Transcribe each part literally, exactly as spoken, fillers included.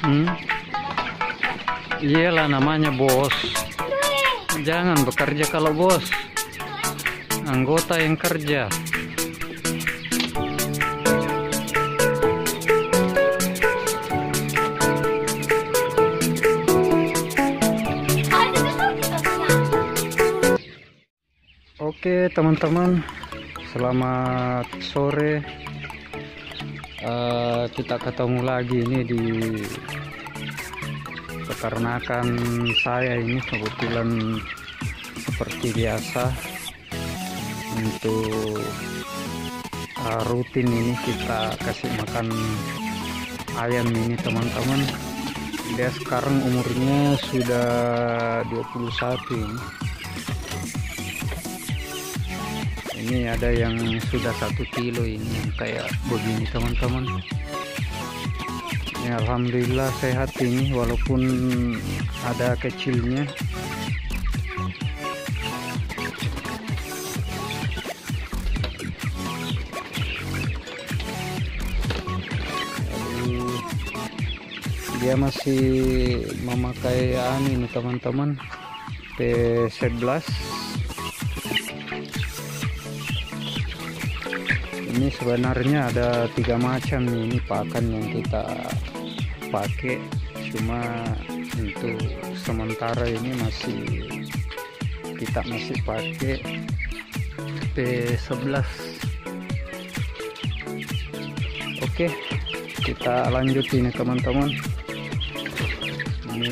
Hmm? Iyalah namanya bos. Jangan bekerja kalau bos. Anggota yang kerja. Oke teman-teman, selamat sore. Uh, kita ketemu lagi ini di peternakan saya ini. Kebetulan seperti biasa untuk uh, rutin ini kita kasih makan ayam ini teman-teman. Dia sekarang umurnya sudah dua puluh satu ini. Ini ada yang sudah satu kilo ini yang kayak begini teman-teman. Ya, alhamdulillah sehat ini walaupun ada kecilnya. Jadi, dia masih memakai anu ini teman-teman, P sebelas. Ini sebenarnya ada tiga macam ini pakan yang kita pakai, cuma untuk sementara ini masih kita masih pakai P sebelas. Oke, kita lanjut ini teman-teman. Ini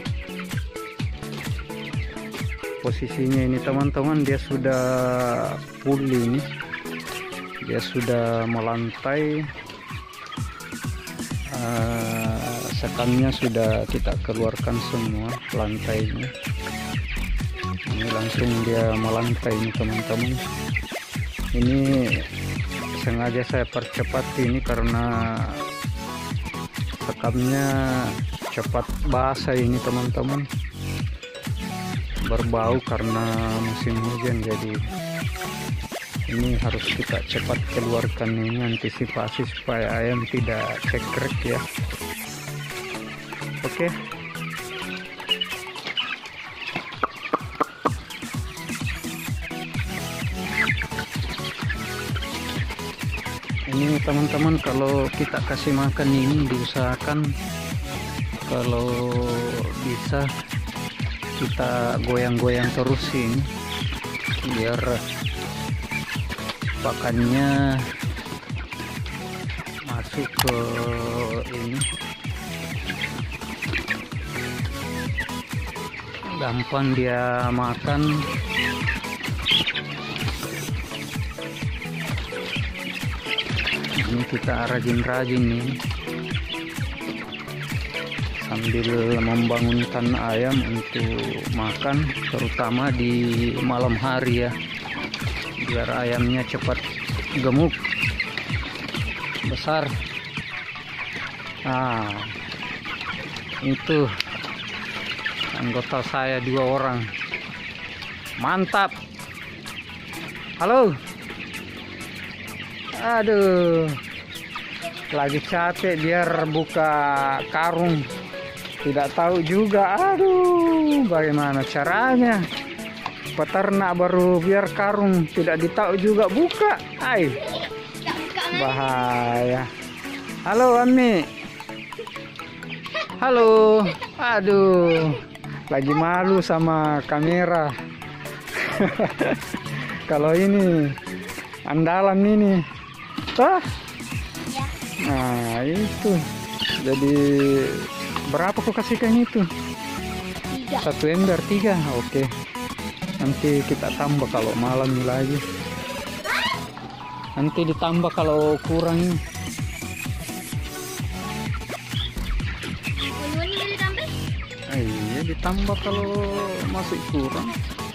posisinya ini teman-teman, dia sudah pulih ini. Dia sudah melantai, uh, sekannya sudah kita keluarkan semua lantainya. Ini langsung dia melantai ini teman-teman. Ini sengaja saya percepat ini karena sekamnya cepat basah ini teman-teman, berbau karena musim hujan. Jadi ini harus kita cepat keluarkan ini, antisipasi supaya ayam tidak cekrek ya. Oke. Ini teman-teman, kalau kita kasih makan ini diusahakan kalau bisa kita goyang-goyang terus ini biar pakannya masuk ke ini, gampang dia makan. Ini kita rajin-rajin nih sambil membangunkan ayam untuk makan, terutama di malam hari ya, biar ayamnya cepat gemuk besar. Nah, itu anggota saya dua orang, mantap. Halo, aduh, lagi capek biar buka karung, tidak tahu juga aduh bagaimana caranya. Peternak baru biar karung tidak ditahu juga buka. Ay, bahaya. Halo Ami. Halo. Aduh, lagi malu sama kamera. Kalau ini andalan ini. Tah. Nah itu. Jadi berapa kau kasihkan itu? Satu ember tiga. Oke. Nanti kita tambah kalau malam lagi. Nanti ditambah kalau kurang. Iya, ditambah kalau masih kurang.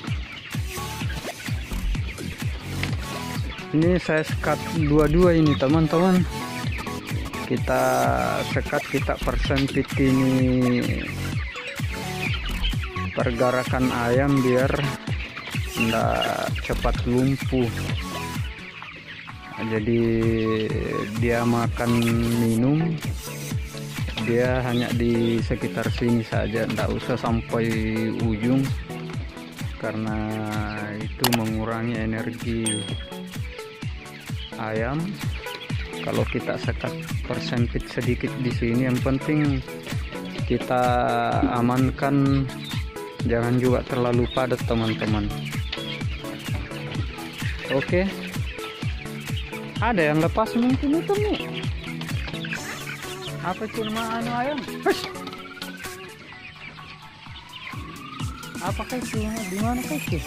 Ini saya sekat dua-dua ini teman-teman. Kita sekat, kita persempit ini pergerakan ayam biar tidak cepat lumpuh. Jadi dia makan minum dia hanya di sekitar sini saja, tidak usah sampai ujung karena itu mengurangi energi ayam. Kalau kita sekat persempit sedikit di sini, yang penting kita amankan jangan juga terlalu padat teman-teman. Oke, ada yang lepas mungkin itu nih. Apa itu nama anu ayam? Hush. Apakah itu? Di mana itu?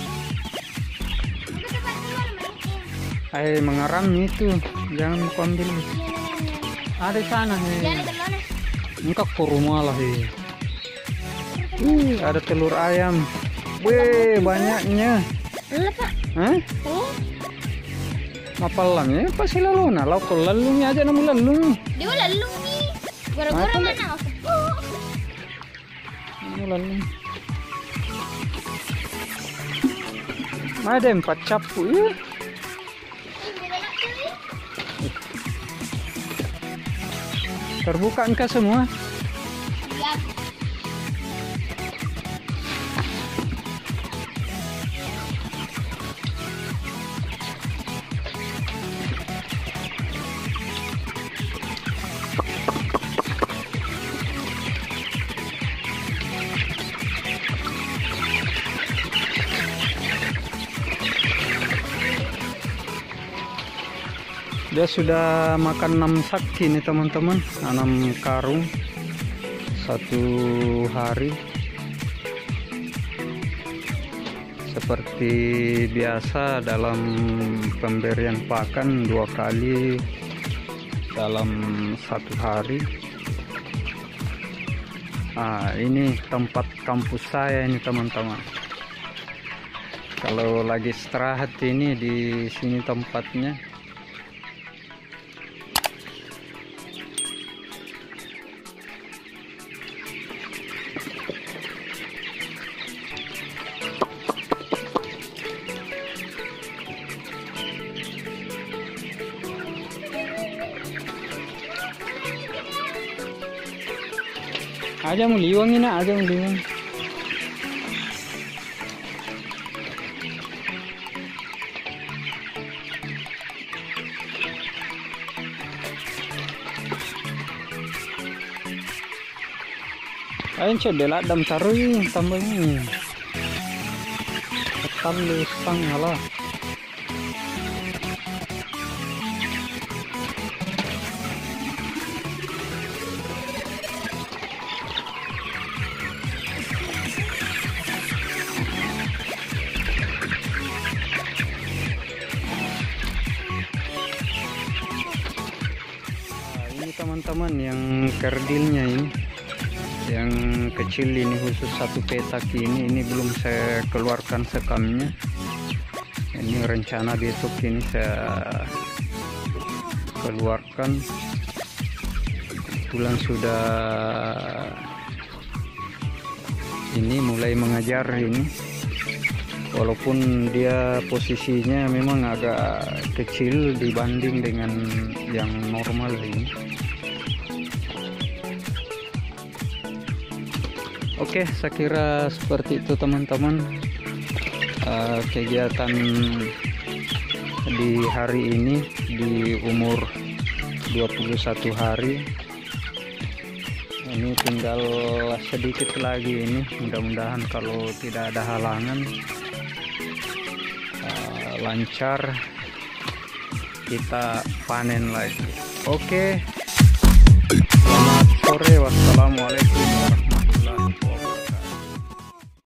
Eh, mengaram itu, jangan kau ambil. Ada di sana nih. Engkau ke rumah lah nih. Uh, ada telur ayam. Wih, banyaknya. Hah? Mapalang ya? Pasti lalu nah, lalu lalungnya aja namun lalung. Dia lalung nih. Gara-gara mana aku? Ini lalung. Ada empat capu ya. Terbuka engkau semua? Ya. Dia sudah makan enam sak ini teman-teman, enam karung satu hari. Seperti biasa dalam pemberian pakan dua kali dalam satu hari. Nah, ini tempat kampus saya ini teman-teman. Kalau lagi istirahat ini di sini tempatnya. Aja mau liwang ini, aja mau liwang. Ayo coba lah dam taruh tambahnya. Ketam lusang lah. Teman-teman yang kerdilnya ini yang kecil ini khusus satu petak ini ini belum saya keluarkan sekamnya. Ini rencana besok ini saya keluarkan. Kebetulan sudah ini mulai mengajar ini, walaupun dia posisinya memang agak kecil dibanding dengan yang normal ini. Oke, saya kira seperti itu teman-teman uh, kegiatan di hari ini di umur dua puluh satu hari. Ini tinggal sedikit lagi ini, mudah-mudahan kalau tidak ada halangan uh, lancar kita panen lagi. Oke, selamat sore, wassalamualaikum.